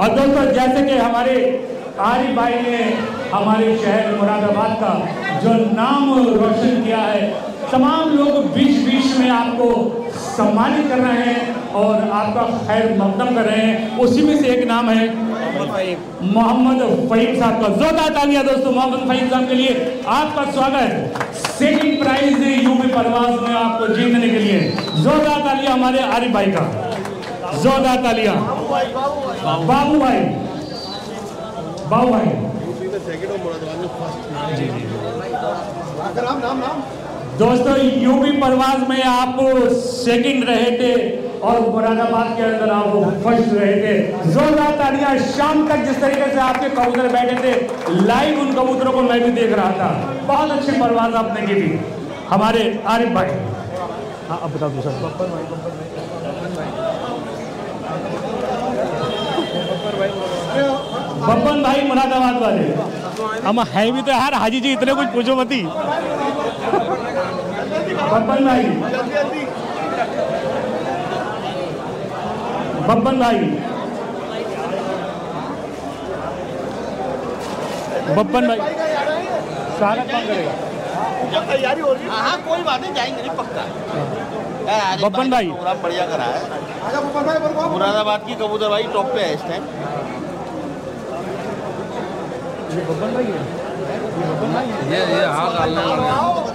और दोस्तों जैसे कि हमारे आरिफ भाई ने हमारे शहर मुरादाबाद का जो नाम रोशन किया है, तमाम लोग बीच में आपको सम्मानित कर रहे हैं और आपका खैर मकदम कर रहे हैं। उसी में से एक नाम है मोहम्मद फहीम साहब का। जोरदार तालियां दोस्तों मोहम्मद फहीम साहब के लिए। आपका स्वागत सेकंड प्राइज यूपी परवाज में आपको जीतने के लिए। जोरदार तालियां हमारे आरिफ भाई का, जोरदार तालियां। बाबू भाई दोस्तों यूपी परवाज में आप सेकंड रहे थे और मुरादाबाद के अंदर आप फर्स्ट रहे थे। जोरदार तालियां। शाम तक जिस तरीके से आपके कबूतर बैठे थे, लाइव उन कबूतरों को मैं भी देख रहा था। बहुत अच्छी परवाज आपने की थी हमारे आरिफ भाई। हाँ अब बता दो सर। बब्बन भाई मुरादाबाद वाले हम है भी तो यार। हाजी जी इतने कुछ पूछो मत ही। बब्बन भाई, बब्बन भाई, बब्बन भाई स्वागत कौन करेगा? जब तैयारी हो रही है। हाँ कोई बात नहीं, जाएंगे नहीं पक्का। बब्बन भाई पूरा बढ़िया करा है। मुरादाबाद की कबूतर भाई टॉप पे है इस टाइम। ये बब्बन भाई है, ये हाथ डालने वाला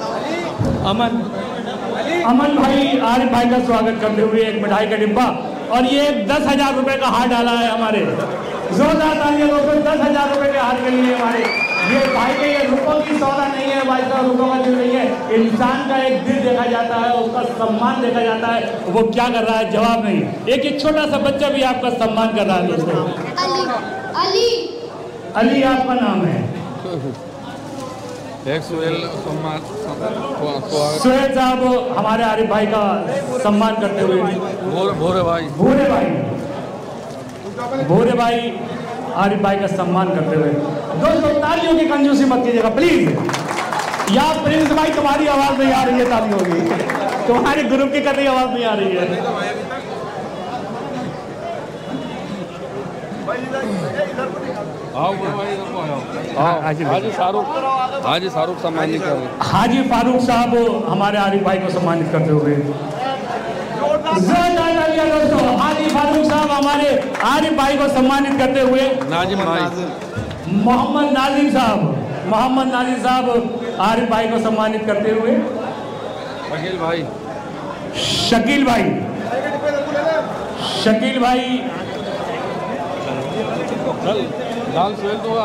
अमन भाई आरिफ भाई का स्वागत करते हुए एक मिठाई का डिब्बा और ये 10,000 रुपए का हार डाला है हमारे। जोरदार तालियां दोस्तों 10,000 रुपए के हार के लिए हमारे। ये भाई के ये रुपयों की सौदा नहीं है भाई साहब, रुपयों का दिल नहीं है। इंसान का एक दिल देखा जाता है, उसका सम्मान देखा जाता है, वो क्या कर रहा है जवाब नहीं। एक छोटा सा बच्चा भी आपका सम्मान कर रहा है दोस्तों। अली आपका नाम है। सुहेल साहब हमारे आरिफ भाई का सम्मान करते हुए भूरे भाई आरिफ भाई का सम्मान करते हुए। दोस्तों तालियों की कंजूसी मत कीजिएगा प्लीज। या प्रिंस भाई तुम्हारी आवाज नहीं आ रही है, तालियों की तुम्हारे ग्रुप की कर रही आवाज नहीं आ रही है। हाजी फारूक सम्मानित कर रहे। हाजी फारूक साहब हमारे आरिफ भाई को सम्मानित करते हुए। दोस्तों हाजी फारूक साहब हमारे आरिफ भाई को सम्मानित करते हुए। नाजिम भाई, मोहम्मद नाजिम साहब आरिफ भाई को सम्मानित करते हुए। शकील भाई लाल सुहेल तो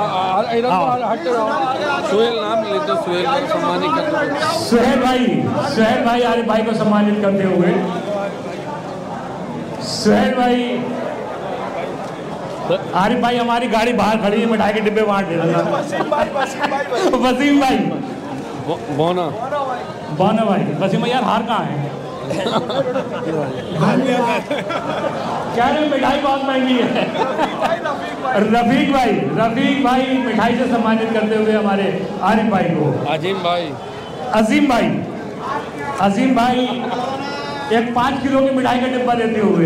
सुहेल नाम लेते, सुहेल को सम्मानित करते हुए। सुहेल भाई आरिफ भाई को सम्मानित करते हुए। सुहेल भाई आरिफ भाई हमारी गाड़ी बाहर खड़ी है, मिठाई के डिब्बे बांट दे रहा। वसीम भाई बोना भाई। वसीम यार हार कहाँ है? क्या है मिठाई बहुत महंगी है। रफीक भाई मिठाई से सम्मानित करते हुए हमारे आरिफ भाई को। अजीम भाई एक 5 किलो की मिठाई का डिब्बा देते हुए।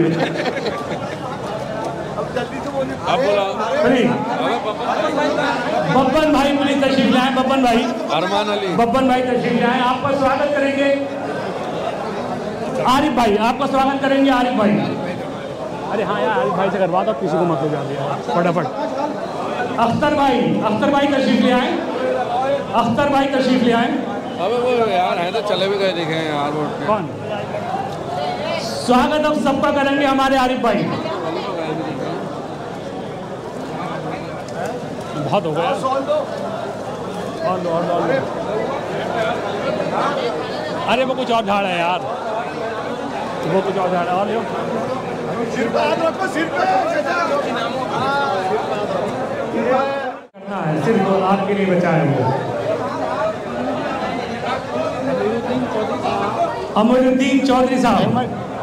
बब्बन भाई प्लीज तशरीफ लाए। बब्बन भाई, अरमान अली, बब्बन भाई तशरीफ लाए। आपका स्वागत करेंगे आरिफ भाई, आपका स्वागत करेंगे आरिफ भाई। अरे हाँ यार आरिफ भाई से करवा दो, किसी को मत ले जाओ फटाफट। अख्तर भाई तशरीफ ले आए। अबे वो यार है तो चले भी गए देखे यार। कौन? स्वागत अब सबका करेंगे हमारे आरिफ भाई। बहुत हो गया और अरे वो कुछ और झाड़ है यार, वो कुछ और झाड़ है। और करना है सिर्फ आपके लिए बचा है वो। अमीरुद्दीन चौधरी साहब।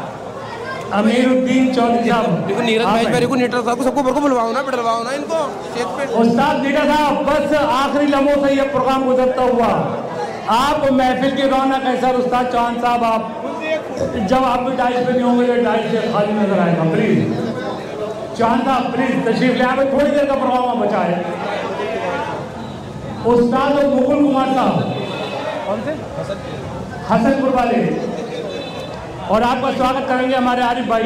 देखो नीरज भाई मेरे को नीटर साहब को सबको मेरे को बुलवाओ ना, बिठलवाओ ना इनको स्टेज पे। उस्ताद नीटर साहब बस आखिरी लम्हों से ये प्रोग्राम गुजरता हुआ। आप महफिल की रौनक है सर। उस्ताद चौहान साहब आप जब आप भी डाइस पे नहीं होंगे, डाइस से खाली नजर आएगा प्लीज। चांदा प्लीज तशरीफ ले आए, थोड़ी देर का प्रोग्राम बचा है। उस्ताद मुकुल कुमार साहब, कौन से? हसनपुर वाले, और आपका स्वागत करेंगे हमारे आरिफ भाई।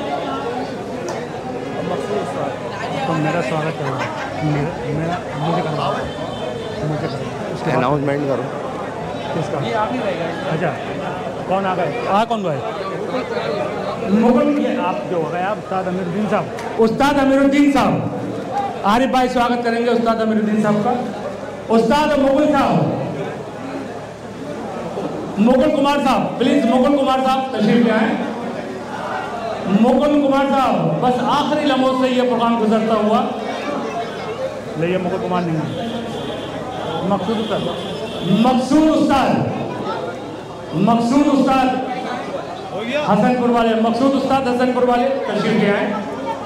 तो मेरा स्वागत करो, मेरा मुझे करवा, अनाउंसमेंट करो। किसका? अच्छा, कौन आ गए? कौन गए? मुकुल, ये आप जो हो गए, आप उस्ताद अमीरुद्दीन साहब। उस्ताद अमीरुद्दीन साहब, आरिफ भाई स्वागत करेंगे उस्ताद अमीरुद्दीन साहब का। उस्ताद मुकुल साहब, मुकुल कुमार साहब, प्लीज मुकुल कुमार साहब तशरीफ ले आए। मुकुल कुमार साहब, बस आखिरी लम्हों से ये प्रोग्राम गुजरता हुआ। नहीं, मुकुल कुमार नहीं है, मकसूद उस्ताद। मकसूद उस्ताद, मकसूद उस्ताद हसनपुर वाले, मकसूद उस्ताद हसनपुर वाले तशरीफ ले आए।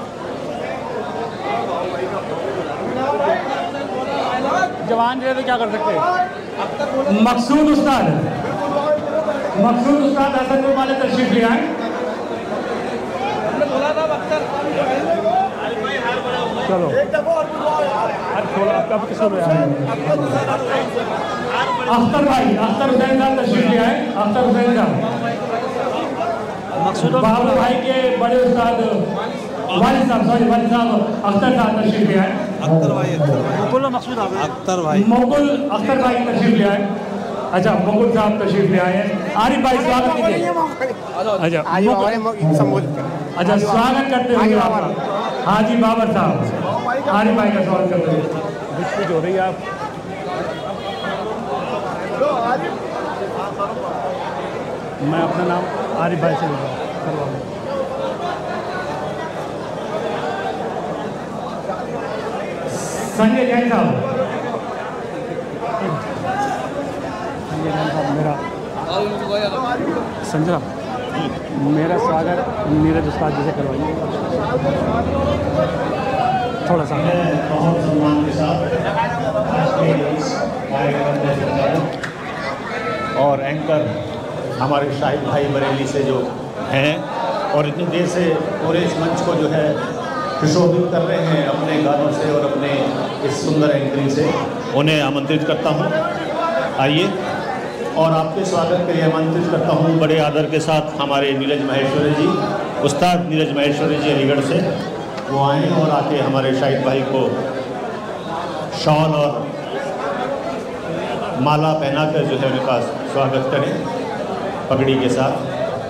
जवान रहे तो क्या कर सकते हैं? मकसूद उस्ताद, मकसूद उस्ताद हसनपुर वाले तशरीफ ले आए। चलो अरे थोड़ा अब किसको अख्तर भाई, अख्तर हुसैन साहब तशरीफ ले आए। अख्तर हुसैन साहब, मकसूद बाबू भाई के बड़े उस्ताद वालिद साहब, सॉरी वालिद साहब अख्तर साहब तशरीफ ले आए। अख्तर भाई, मुकुल मकसूद आ गए। अख्तर भाई, मुकुल अख्तर भाई तशरीफ ले आए। अच्छा, मुकुल साहब तशरीफ ले आए हैं। आरिफ भाई स्वागत कीजिए। अच्छा, अच्छा, स्वागत करते हुए आपका हाजी बाबर साहब, आरिफ भाई का स्वागत करते हुए। बिस्कुट हो रही है आप। मैं अपना नाम आरिफ भाई से करवाऊँ। संजय जैन साहब, मेरा संजय मेरा स्वागत नीरज उस्ताद जी से करवाइए थोड़ा सा। बहुत सम्मान के साथ और एंकर हमारे शाहिद भाई बरेली से जो हैं और इतनी देर से पूरे इस मंच को जो है सुशोभित कर रहे हैं अपने गानों से और अपने इस सुंदर एंकरिंग से, उन्हें आमंत्रित करता हूं। आइए और आपके स्वागत के लिए आमंत्रित करता हूं बड़े आदर के साथ हमारे नीरज माहेश्वरी जी, उस्ताद नीरज माहेश्वरी जी अलीगढ़ से। वो आए और आके हमारे शाहिद भाई को शॉल और माला पहनाकर जो है उनका स्वागत करें पगड़ी के साथ।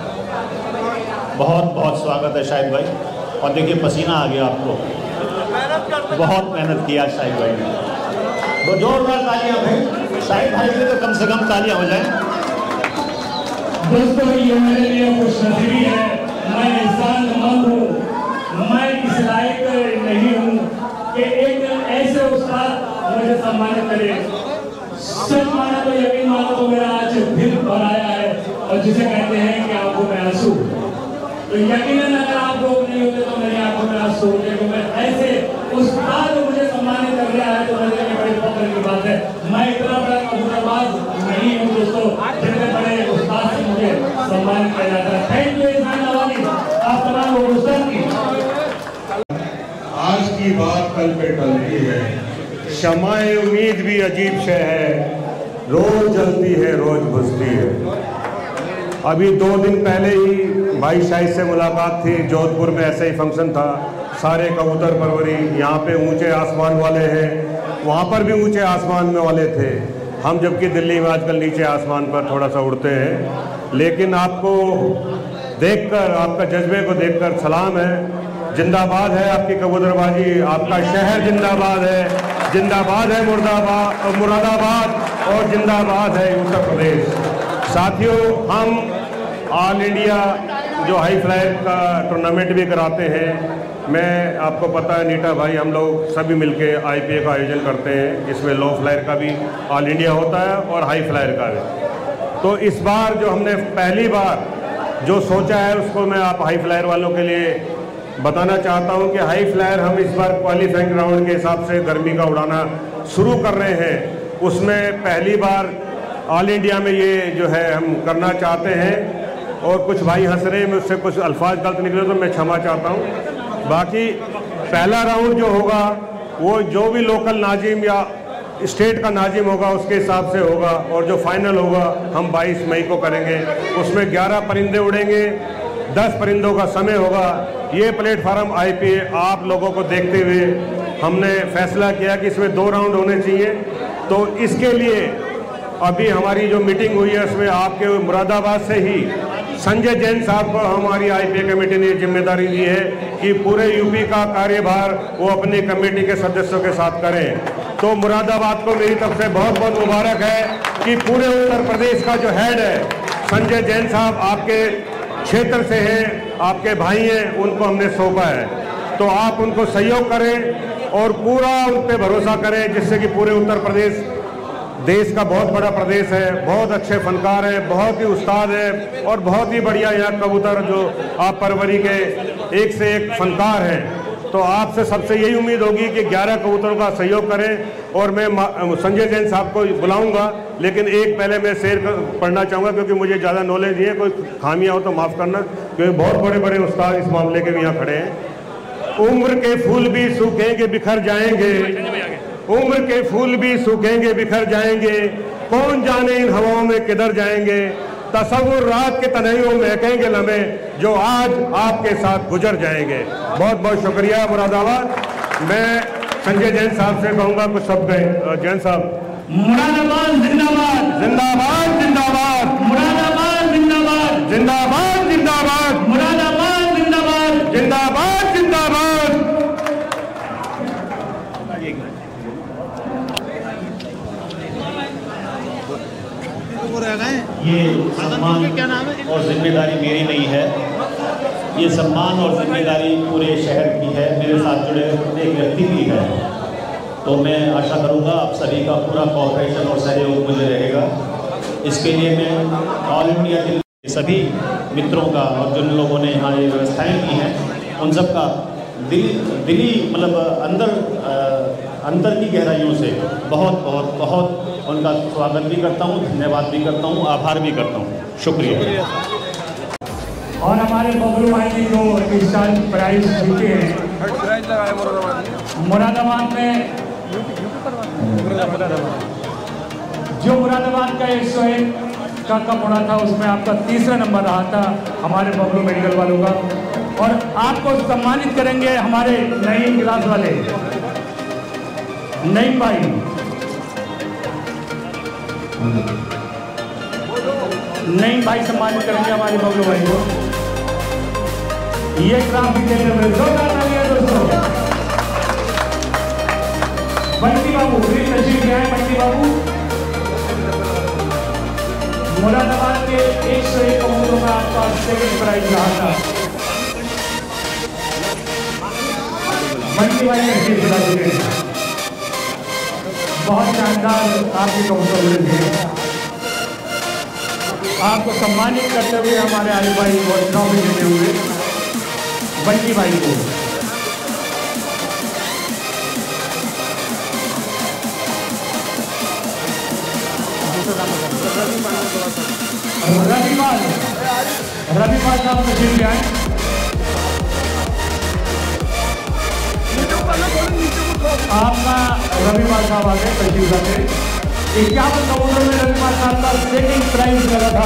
बहुत बहुत स्वागत है शाहिद भाई। और देखिए पसीना आ गया आपको, बहुत मेहनत किया शाहिद भाई ने। तो जोरदार तालियां भाई शाहिद भाई के, तो कम से कम तालियां हो जाएं। दोस्तों, ये मेरे लिए खुशनसीबी है, मैं इंसानमंद हूँ, मैं इस लायक नहीं हूँ कि एक ऐसे उस्ताद मुझे सम्मानित करे। सच माना तो यकीन मानो तो मेरा आज दिल भर आया है, और जिसे कहते हैं कि आंखों में आंसू, तो यकीनन अगर आप लोग नहीं होते तो मेरी आंखों में आंसू होते। मैं ऐसे उस्ताद मुझे सम्मानित कर रहा है तो मेरे लिए बड़ी फख्र की बात है। मैं इतना बड़ा कबूतरबाज नहीं हूँ दोस्तों, जितने बड़े उस्ताद से मुझे सम्मानित किया जाता है। थैंक यू इरफान नवानी, आप तमाम लोग उस्ताद की। आज की बात कल पे टलती है, शमाए उम्मीद भी अजीब शय है, रोज जलती है रोज बुझती है। अभी 2 दिन पहले ही भाई शाहिद से मुलाकात थी, जोधपुर में ऐसा ही फंक्शन था, सारे कबूतर परवरी, यहाँ पे ऊंचे आसमान वाले हैं, वहाँ पर भी ऊंचे आसमान में वाले थे। हम जबकि दिल्ली में आजकल नीचे आसमान पर थोड़ा सा उड़ते हैं। लेकिन आपको देखकर, आपका जज्बे को देखकर सलाम है, जिंदाबाद है आपकी कबूतरबाजी, आपका शहर जिंदाबाद है, जिंदाबाद है मुरादाबाद और जिंदाबाद है उत्तर प्रदेश। साथियों, हम ऑल इंडिया जो हाई फ्लायर का टूर्नामेंट भी कराते हैं। मैं आपको पता है नीटा भाई, हम लोग सभी मिलके IPA का आयोजन करते हैं, इसमें लो फ्लायर का भी ऑल इंडिया होता है और हाई फ्लायर का भी। तो इस बार जो हमने पहली बार जो सोचा है उसको मैं आप हाई फ्लायर वालों के लिए बताना चाहता हूं कि हाई फ्लायर हम इस बार क्वालिफाइंग राउंड के हिसाब से गर्मी का उड़ाना शुरू कर रहे हैं। उसमें पहली बार ऑल इंडिया में ये जो है हम करना चाहते हैं। और कुछ भाई हंस रहे हैं, मुझसे कुछ अल्फाज गलत निकले तो मैं क्षमा चाहता हूँ। बाकी पहला राउंड जो होगा वो जो भी लोकल नाजिम या स्टेट का नाजिम होगा उसके हिसाब से होगा, और जो फाइनल होगा हम 22 मई को करेंगे। उसमें 11 परिंदे उड़ेंगे, 10 परिंदों का समय होगा। ये प्लेटफार्म IPA आप लोगों को देखते हुए हमने फैसला किया कि इसमें 2 राउंड होने चाहिए। तो इसके लिए अभी हमारी जो मीटिंग हुई है उसमें आपके मुरादाबाद से ही संजय जैन साहब को हमारी IPA कमेटी ने जिम्मेदारी दी है कि पूरे यूपी का कार्यभार वो अपनी कमेटी के सदस्यों के साथ करें। तो मुरादाबाद को मेरी तरफ से बहुत बहुत मुबारक है कि पूरे उत्तर प्रदेश का जो हेड है संजय जैन साहब आपके क्षेत्र से हैं, आपके भाई हैं, उनको हमने सौंपा है। तो आप उनको सहयोग करें और पूरा उन पर भरोसा करें, जिससे कि पूरे उत्तर प्रदेश देश का बहुत बड़ा प्रदेश है, बहुत अच्छे फनकार हैं, बहुत ही उस्ताद है और बहुत ही बढ़िया यहाँ कबूतर जो आप परवरी के एक से एक फनकार हैं। तो आपसे सबसे यही उम्मीद होगी कि 11 कबूतरों का सहयोग करें। और मैं संजय जैन साहब को बुलाऊंगा, लेकिन एक पहले मैं शेर पढ़ना चाहूँगा क्योंकि मुझे ज़्यादा नॉलेज नहीं है, कोई खामियाँ हो तो माफ़ करना, क्योंकि बहुत बड़े बड़े उस्ताद इस मामले के भी यहाँ खड़े हैं। उम्र के फूल भी सूखेंगे बिखर जाएंगे, उम्र के फूल भी सूखेंगे बिखर जाएंगे, कौन जाने इन हवाओं में किधर जाएंगे, तसव्वुर रात के तन्हाइयों में महकेंगे लम्हे जो आज आपके साथ गुजर जाएंगे। बहुत बहुत शुक्रिया मुरादाबाद। मैं संजय जैन साहब से कहूँगा कुछ शब्द जैन साहब। मुरादाबाद जिंदाबाद, जिंदाबाद जिंदाबाद, मुरादाबाद जिंदाबाद, जिंदाबाद जिंदाबाद, मुरादाबाद जिंदाबाद, जिंदाबाद जिंदाबाद। ये सम्मान और जिम्मेदारी मेरी नहीं है, ये सम्मान और जिम्मेदारी पूरे शहर की है, मेरे साथ जुड़े एक व्यक्ति की है। तो मैं आशा करूँगा आप सभी का पूरा कोऑपरेशन और सहयोग मुझे रहेगा। इसके लिए मैं ऑल इंडिया के सभी मित्रों का और जिन लोगों ने यहाँ ये व्यवस्थाएँ की हैं उन सब का दिली मतलब अंतर की गहराइयों से बहुत बहुत बहुत उनका स्वागत भी करता हूँ, धन्यवाद भी करता हूँ, आभार भी करता हूँ। शुक्रिया। और हमारे बबलू भाई जी जो इस साल प्राइज जीते हैं मुरादाबाद में, जो मुरादाबाद का 101 का कप उड़ा था उसमें आपका 3रा नंबर रहा था हमारे बबलू मेडिकल वालों का। और आपको सम्मानित करेंगे हमारे नईम गिलास वाले नईम भाई। नईम भाई सम्मानित करेंगे हमारे बबलू भाई को। ये ट्रॉफी देते हुए जोरदार तालियां दोस्तों। बंटी बाबू प्लीज तशरीफ ले आए। बंटी बाबू मुरादाबाद के 101 कबूतरों में आपका 2nd प्राइज रहा था। बंटी भाई तशरीफ ला चुके हैं। बहुत शानदार आपके कबूतर उड़े थे। आपको सम्मानित करते हुए हमारे आरिफ भाई को ट्रॉफी देते हुए बंटी भाई को। रविपाल साहब तशरीफ ले आए। आपका रविपाल साहब आ गए तशरीफ लाते। 51 कबूतरों में रविपाल साहब का 2nd प्राइज लगा था।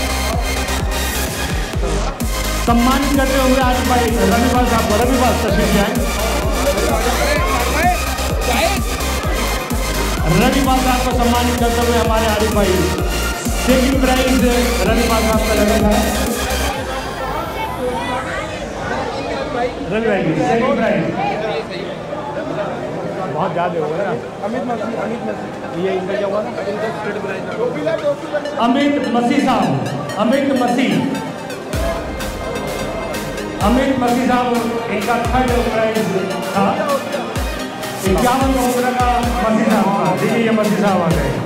सम्मानित करते हुए आज भाई रविपाल साहब को। रविपाल तशरीफ ले आए। रविपाल साहब को सम्मानित करते हुए हमारे आरिफ भाई 2nd प्राइज रविपाल साहब का लगा था। रवि भाई 2nd प्राइज बहुत ज़्यादा हो गया। अमित मसीह ये इनका क्या हुआ ना? अमित मसीह साहब, अमित मसीह साहब इनका 3rd प्राइज था। 51 कबूतर का मसीह साहब का। देखिए ये मसीह साहब आ गए।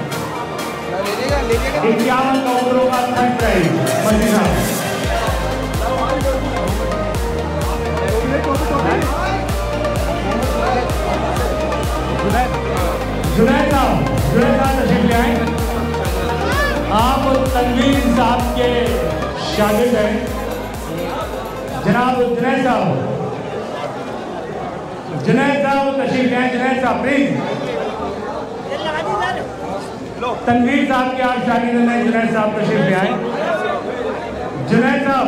51 कबूतरों का 3rd प्राइज मसीह साहब। जुनैद साहब तशरीफ ले आए। आप तनवीर साहब के शागिर्द हैं जनाब जुनैद साहब। जुनैद साहब तशरीफ लाए। जुनैद साहब प्लीज। तनवीर साहब के आप शागिर्द हैं, जुनैद साहब तशरीफ ले आए। जुनैद साहब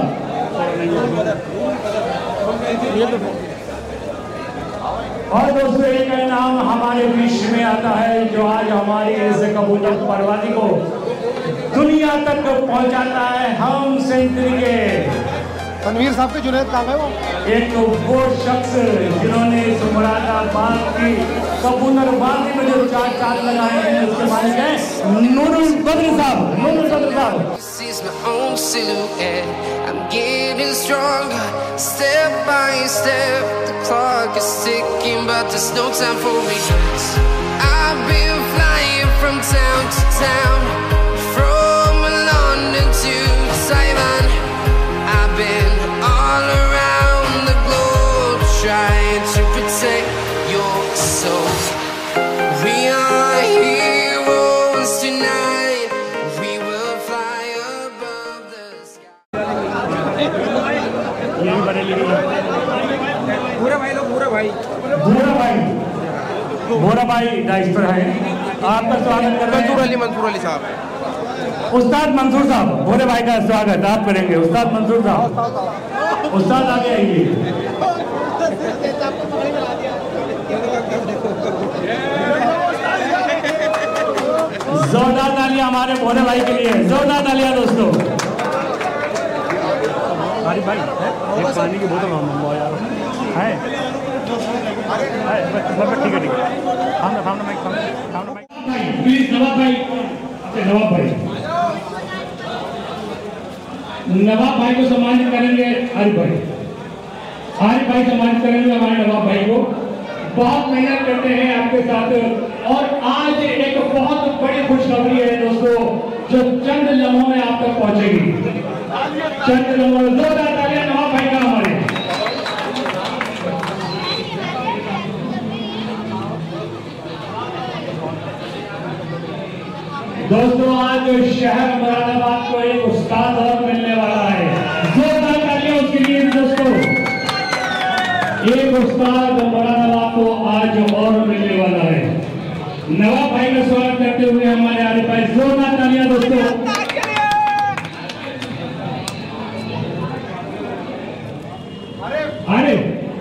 और दोस्तों एक नाम हमारे बीच में आता है जो आज हमारी इस कबूतर परवाज़ी को दुनिया तक पहुंचाता है। हम सेंचुरी के तनवीर साहब के जुनैद कहाँ गए वो? एक वो शख्स जिन्होंने इस मुरादाबाद की कबूतरबाजी में जो 4 चांद लगाए हैं उसके मालिक हैं नूरुल बद्र साहब। नूरुल बद्र साहब Sees my own silhouette. I'm getting stronger, step by step. The clock is ticking, but there's no time for regrets. I've been flying from town to town, from London to Taiwan. I've been all around the globe trying to protect your soul. We are heroes tonight. We will fly above the sky. भूरा भाई dice पर है, आपका स्वागत कर रहे हैं। मंसूर अली साहब। उस्ताद मंसूर साहब, भोरे भाई का स्वागत आप करेंगे। उस्ताद मंसूर साहब, उस्ताद आगे आइए। जोरदार तालियां हमारे भोरे भाई के लिए, जोरदार तालियां दोस्तों। भाई एक पानी की बोतल है। ठीक है प्लीज नवाब भाई, नवाब भाई, नवाब भाई को सम्मानित करेंगे। आरिफ भाई सम्मानित करेंगे हमारे नवाब भाई को। बहुत मेहनत करते हैं आपके साथ और आज एक बहुत बड़ी खुशखबरी है दोस्तों जो चंद लम्हों में आप तक पहुंचेगी। चंद लम्हों में जोरदार तालियां नवाब भाई का हमारे। दोस्तों आज शहर मुरादाबाद को एक उस्ताद और मिलने वाला है। जोरदार तालियां उसके लिए दोस्तों। एक उस्ताद मुरादाबाद को आज और मिलने वाला है। नवाब भाई का स्वागत करते हुए हमारे आरिफ भाई, जोरदार तालियां दोस्तों। अरे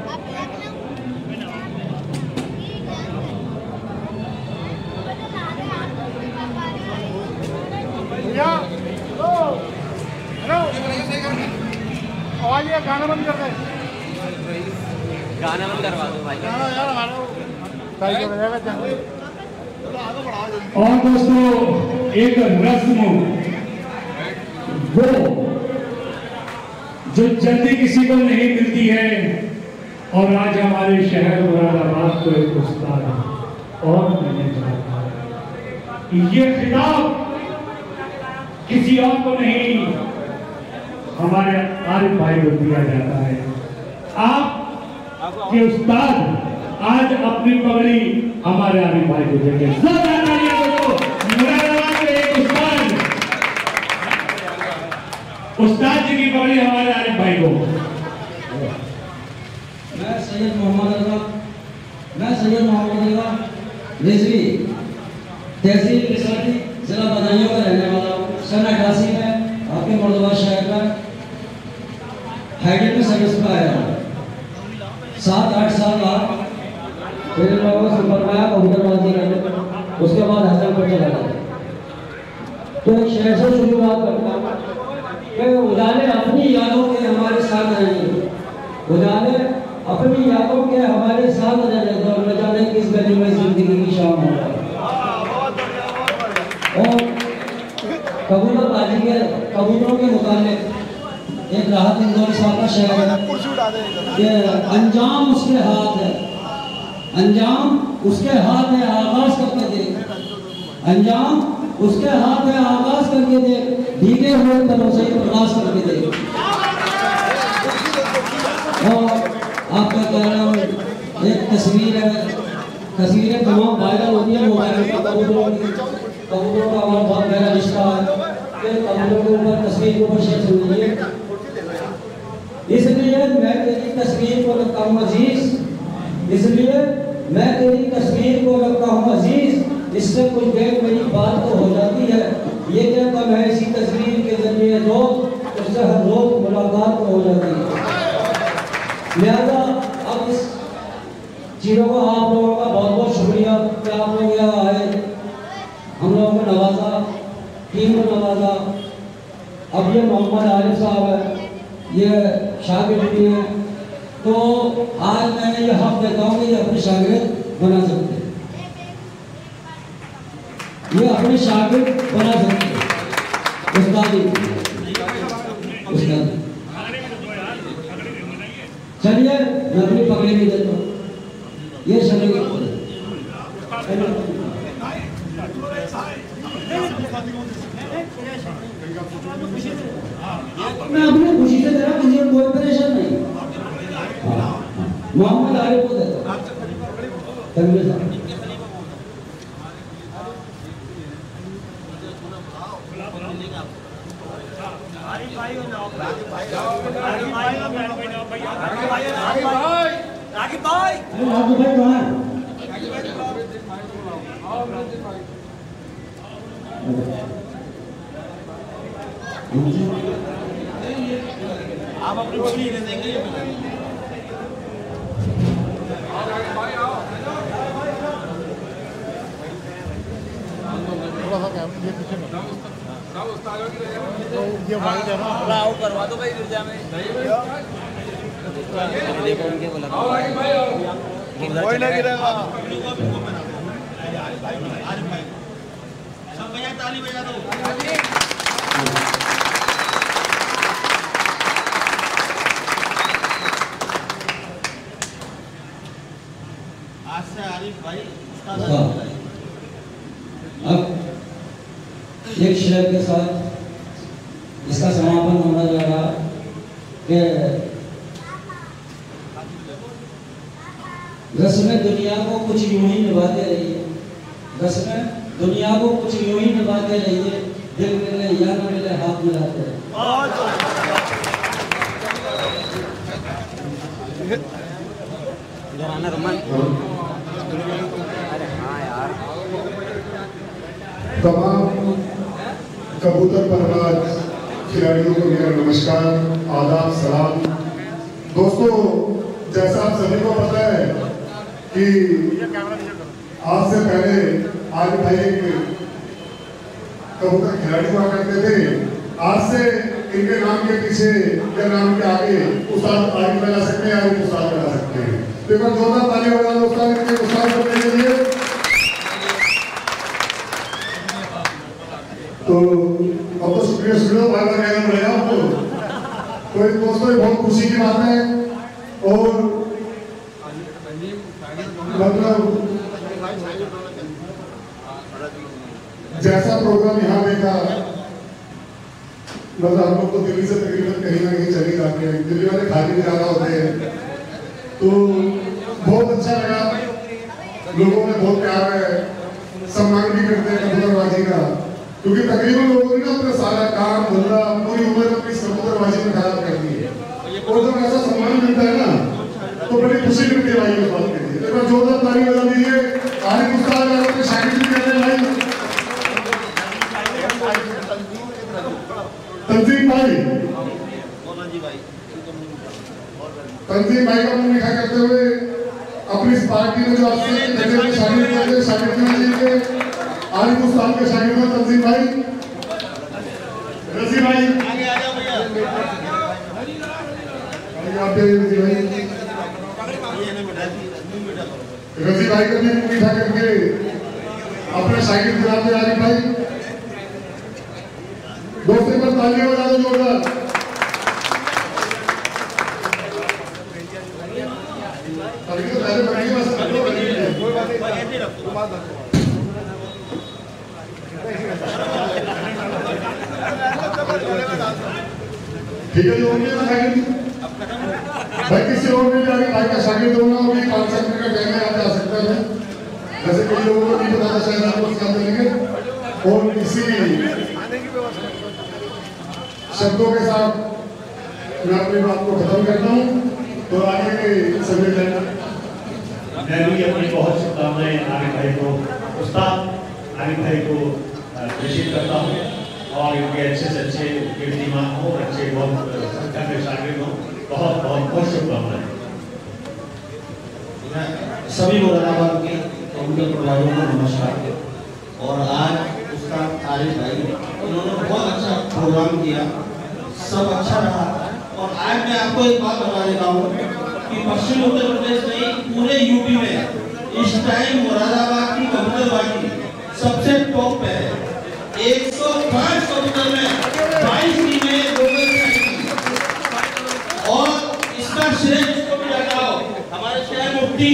गाना बंद कर दे। गाना बंद करवा दो भाई। और दोस्तों एक रस्म वो जो जल्दी किसी को नहीं मिलती है और आज हमारे शहर मुरादाबाद को एक उस्ताद और मिलने जा रहा है। ये खिताब किसी और को नहीं हमारे आरिफ भाई को दिया जाता है। आप के उस्ताद आज अपनी पगड़ी हमारे आरिफ भाई को देंगे। मुरादाबाद के एक उस्ताद जी की पगड़ी हमारे आरिफ भाई को। मैं सैयद मोहम्मद अल्लाह रिजवी तहसील किसानी जिला बदायूं का रहने वाला हूँ। सन 88 में आपके मुरादाबाद शहर का हाइडल में सर्विस पर आया हूँ। 7-8 साल बाद फिर लोगों से फरमाया कबूतरबाजी करने, उसके बाद हसन पर चला गया। तो एक शहर से शुरुआत करता हूँ कि उजाले अपनी यादों के हमारे साथ रहेंगे, उजाले अपनी यादों के हमारे साथ रहने दो, न जाने किस गली में जिंदगी की शाम होगा। और कबूतरबाजी के कबूतरों के मुताबिक एक राहत इंदौर साहब का शहर है कि अंजाम उसके हाथ है, अंजाम उसके हाथ है, आगाज करके दे, अंजाम उसके हाथ है, आगाज करके दे, भीगे हुए तलों से प्रकाश करके दे। और आपका कह रहा हूँ एक तस्वीर है, तस्वीरें तमाम वायरल होती है मोबाइल पर। कबूतरों का हमारा बहुत गहरा रिश्ता है। कबूतरों के ऊपर तस्वीर के ऊपर शेयर सुन लीजिए। इसलिए मैं तेरी तस्वीर को रखता हूँ अजीज, इसलिए मैं तेरी तस्वीर को रखता हूँ अजीज, इससे कुछ देर मेरी बात तो हो जाती है। ये क्या कम है इसी तस्वीर के जरिए दोस्त, उससे हर रोज मुलाकात तो हो जाती है। लिहाजा अब इस चीज़ों को आप लोगों का बहुत बहुत शुक्रिया कि आप लोग यहाँ आए, हम लोगों को नवाजा, टीम को नवाजा। अब ये मोहम्मद आरिफ साहब है, ये शागिर्द भी हैं, तो आज मैंने ये हक देता हूँ कि ये अपने शागिर्द बना सकते हैं, ये अपने शागिर्द बना सकते हैं। उस्तादी चलिए मैं अपनी पकड़ी भी देता हूँ, ये चलेगी। मैं अपनी खुशी से दे रहा हूँ, मुझे कोई परेशान नहीं। मोहम्मद आरिफ को देता हूँ। रागी भाई आप अपनी खुशी ले देंगे। ये भाई लाओ करवा दो भाई गिरजा में। देखो उनके बोला कोई ना गिरेगा। सब भैया ताली बजा दो। आज से आरिफ भाई अब एक शेर के साथ इसका समापन होना जा रहा कि रस्में दुनिया को कुछ यूं ही निभाते रहिए, रस्में दुनिया को कुछ यूं ही निभाते रहिए, दिल मिले या न मिले हाथ मिलाते रहिए। इधर आना रोमान। तमाम कबूतर परवाज खिलाड़ियों को मेरा नमस्कार, आदाब, सलाम। दोस्तों, जैसा आप सभी को पता है कि आज से पहले आरिफ भाई एक कबूतर खिलाड़ी हुआ करते थे। आज से इनके नाम के पीछे या नाम के आगे उस्ताद आरिफ लगा सकते हैं, आरिफ उस्ताद लगा सकते हैं। तो एक बार जोरदार ताली बजा दो उस्ताद इनके उस्ताद बनने के लिए। तो अब तो शुक्रिया बार बार कहना पड़ेगा आपको। तो दोस्तों बहुत खुशी की बात है, और मतलब जैसा प्रोग्राम यहाँ देखा, मतलब हम लोग तो दिल्ली से तकरीबन कहीं ना कहीं चले जाते हैं, दिल्ली वाले खाली भी ज्यादा होते हैं, तो बहुत अच्छा लगा। लोगों में बहुत प्यार है, सम्मान भी करते हैं कबूतरबाजी का, क्योंकि तकरीबन लोगों ने अपना सारा काम धंधा पूरी उम्र अपनी कबूतरबाजी में खराब कर दी है, और जब ऐसा सम्मान मिलता है ना तो बड़ी खुशी मिलती है भाई। उस बात के लिए एक बार जोरदार ताली बजा दीजिए। आरिफ उस्ताद अपने शागिर्द भी कहते हैं भाई। तंजीम भाई का मुंह मीठा करते हुए अपनी इस पार्टी में जो आपसे शागिर्द के आरिफ उस्ताद के शागिर्द हैं तंजीम भाई, रजी भाई आगे आ जाओ भैया। रजी भाई को भी मीठा करके अपने शागिर्द दिलाते आरिफ भाई। दोस्तों पर तालियां बजा दो जोरदार। ठीक है, जो भाई किसी और में जाके भाई का शागिर्द होना और 5 मिनट का टाइम में आप जा सकते हैं। जैसे कई लोगों को नहीं पता था, शायद आपको सिखा देंगे। और इसी शब्दों के साथ मैं अपनी बात को खत्म करता हूँ, तो आगे के सभी मैं भी अपनी बहुत शुभकामनाएं आरिफ भाई को, उस्ताद आरिफ भाई को प्रेषित करता हूँ और इनके अच्छे से अच्छे कीर्तिमान हो, अच्छे बहुत संख्या में शागिर्द हो। बहुत बहुत बहुत शुभकामनाएं। सभी मुरादाबाद के कंप्यूटर प्रभावियों को नमस्कार। और आज उस्ताद आरिफ भाई उन्होंने बहुत अच्छा प्रोग्राम किया, सब अच्छा रहा। और आज मैं आपको एक बात बता देता हूँ कि पश्चिम उत्तर प्रदेश नहीं, पूरे यूपी में इस टाइम मुरादाबाद की कबूतरबाजी सबसे टॉप पे है। 105 कबूतर में 22 टीमें लोकल से आई थी और इसका श्रेय जिसको भी जाता हो, हमारे शहर मुफ्ती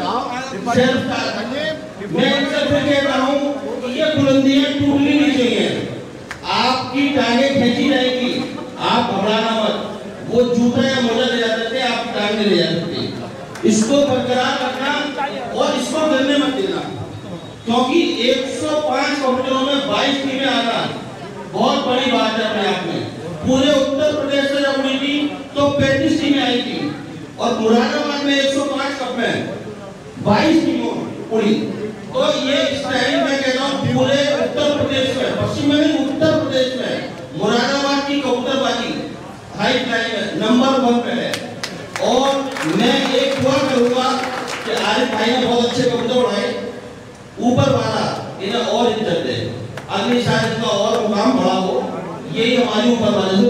मैं इनसे फिर कहता हूँ कि ये बुलंदियां टूटनी नहीं चाहिए, आपकी टांगें खींची जाएगी, आप घबराना मत। वो जूता या मोजा ले जाते थे, आप टांगे ले जाते थे। इसको बरकरार रखना और इसको गिरने मत देना, क्योंकि 105 कबूतरों में 22 टीमें आना बहुत बड़ी बात है अपने आप में। पूरे उत्तर प्रदेश से जब हुई थी तो 35 टीमें आई थी और मुरादाबाद में 105 कप में 22 टीमें उड़ी। तो ये स्टाइल मैं कहता हूँ पूरे उत्तर प्रदेश में, पश्चिम में नहीं उत्तर प्रदेश में मुरादाबाद की कबूतरबाजी हाई फ्लाई में नंबर 1 पे है। और मैं एक दुआ करूंगा कि आरिफ भाई ने बहुत अच्छे कबूतर उड़ाए, ऊपर वाला इन्हें और इज्जत दे, अगली साल इनका और मुकाम बढ़ा हो, यही हमारी ऊपर वाले से